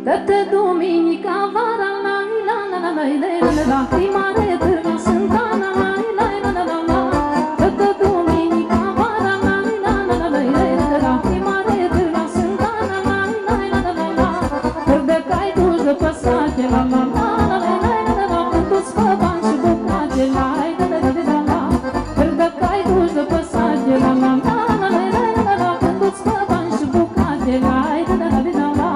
Dă-te duminica vara, la la la la la la la la, primare târga Sântana, la la la la la la. Dă-te duminica vara, la la la la la la la, primare târga Sântana, la la la la la la. Târg de cai duși de păsate, la la la la la la la, când-ți fă bani și bucate, la la la la la la. Târg de cai duși de păsate, la la la la la la la, când-ți fă bani și bucate, la la la la la la.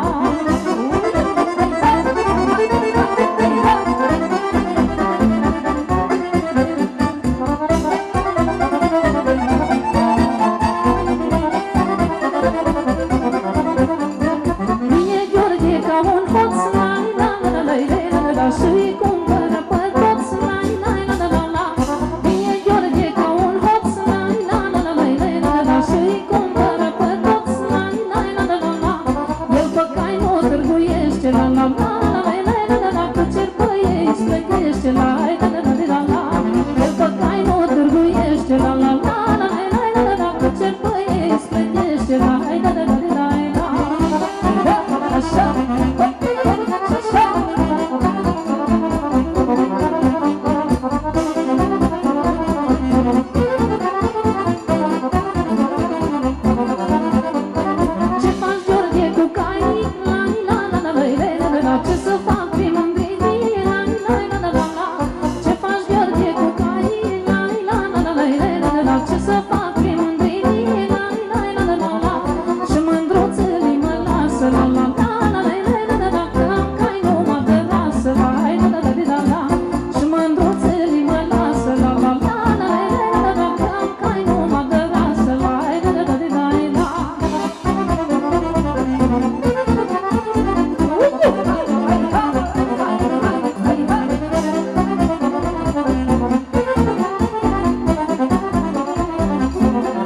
Și-i cumpără pe toți, la la la la la la. Vine Gheorghe ca un hoț, la la la la la la la. Și-i cumpără pe toți, la la la la la la. El pe cai nu târguiește, la la la la la la la. Că cer pe ei îți plătește, la la la la la la. El pe cai nu târguiește, la la la la la la la. Că cer pe ei îți plătește, la la la la la la. Așa, așa.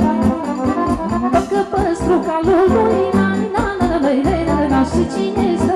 Și cine